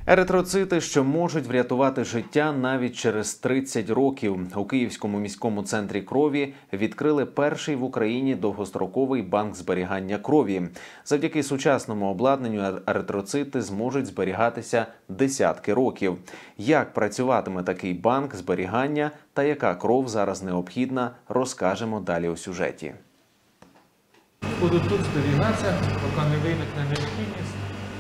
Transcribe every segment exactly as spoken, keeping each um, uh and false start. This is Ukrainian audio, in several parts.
Еритроцити, що можуть врятувати життя навіть через тридцять років. У Київському міському центрі крові відкрили перший в Україні довгостроковий банк зберігання крові. Завдяки сучасному обладнанню еритроцити зможуть зберігатися десятки років. Як працюватиме такий банк зберігання та яка кров зараз необхідна, розкажемо далі у сюжеті. Будуть тут зберігатися, поки не виникне необхідність.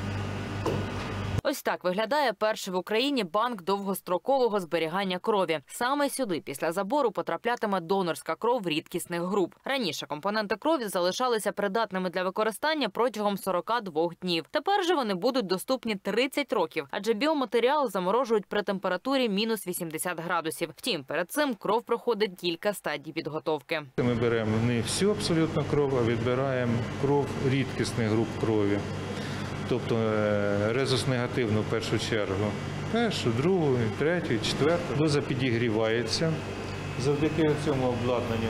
Ось так виглядає перший в Україні банк довгострокового зберігання крові. Саме сюди після забору потраплятиме донорська кров рідкісних груп. Раніше компоненти крові залишалися придатними для використання протягом сорока двох днів. Тепер же вони будуть доступні тридцять років, адже біоматеріал заморожують при температурі мінус вісімдесят градусів. Втім, перед цим кров проходить кілька стадій підготовки. Ми беремо не всю абсолютно кров, а відбираємо кров рідкісних груп крові. Тобто резус-негативну в першу чергу. Першу, другу, третю, четверту. Доза підігрівається. Завдяки цьому обладнанню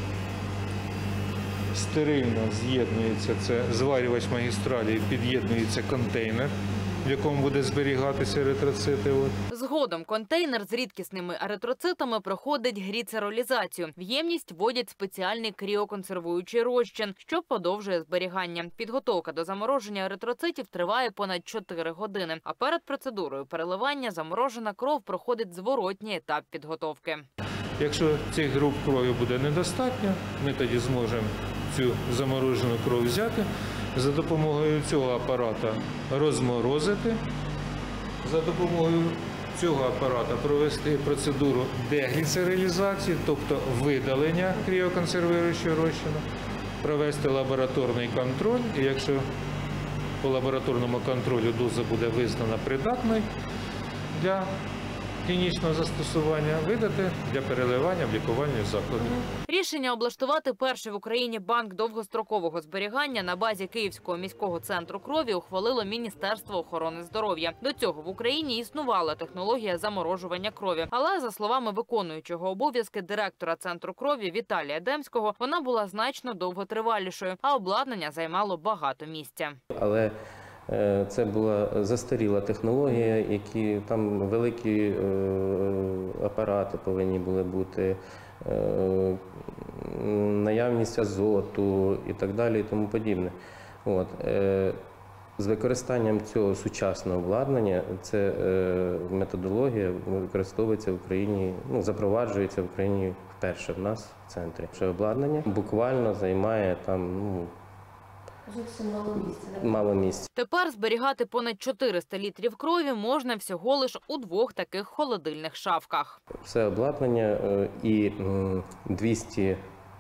стерильно з'єднується, це зварювач магістралі, і під'єднується контейнер, в якому буде зберігатися еритроцити. Згодом контейнер з рідкісними еритроцитами проходить гліцеролізацію. В ємність вводять спеціальний кріоконсервуючий розчин, що подовжує зберігання. Підготовка до замороження еритроцитів триває понад чотири години. А перед процедурою переливання заморожена кров проходить зворотній етап підготовки. Якщо цих груп крові буде недостатньо, ми тоді зможемо цю заморожену кров взяти, за допомогою цього апарата розморозити, за допомогою цього апарата провести процедуру дегліцерилізації, тобто видалення кріоконсервуючого розчину, провести лабораторний контроль, і якщо по лабораторному контролю доза буде визнана придатною для клінічного застосування, видати для переливання в лікувальні заклади. Рішення облаштувати перший в Україні банк довгострокового зберігання на базі Київського міського центру крові ухвалило Міністерство охорони здоров'я. До цього в Україні існувала технологія заморожування крові. Але, за словами виконуючого обов'язки директора центру крові Віталія Демського, вона була значно довготривалішою, а обладнання займало багато місця. Але це була застаріла технологія, які там великі е, апарати повинні були бути, е, наявність азоту і так далі і тому подібне. От. Е, з використанням цього сучасного обладнання це е, методологія використовується в Україні, ну, запроваджується в Україні вперше в нас в центрі. Це обладнання буквально займає там, ну, зовсім мало місця. Мало місця. Тепер зберігати понад чотириста літрів крові можна всього лише у двох таких холодильних шафках. Все обладнання і двісті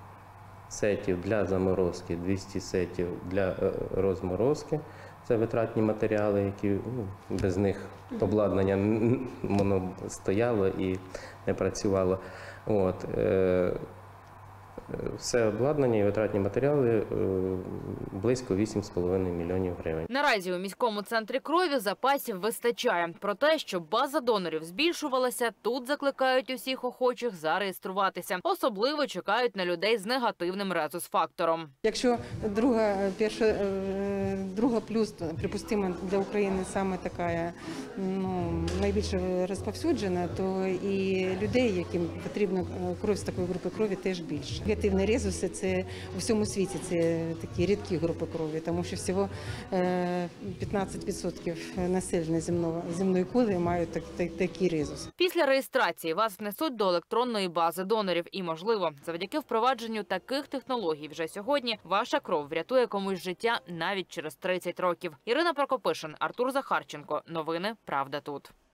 сетів для заморозки, двісті сетів для розморозки. Це витратні матеріали, які, ну, без них обладнання воно стояло і не працювало. От. Все обладнання і витратні матеріали близько вісім з половиною мільйонів гривень. Наразі у міському центрі крові запасів вистачає. Про те, щоб база донорів збільшувалася, тут закликають усіх охочих зареєструватися. Особливо чекають на людей з негативним резус-фактором. Якщо друга, перша, друга плюс, припустимо, для України саме така, ну, найбільше розповсюджена, то і людей, яким потрібна кров з такої групи крові, теж більше. Негативні резуси – це у всьому світі, це такі рідкі групи крові, тому що всього п'ятнадцять відсотків населення земного, земної кулі мають так, так, такі резуси. Після реєстрації вас внесуть до електронної бази донорів і, можливо, завдяки впровадженню таких технологій вже сьогодні ваша кров врятує комусь життя навіть через тридцять років. Ірина Прокопишин, Артур Захарченко. Новини «Правда тут».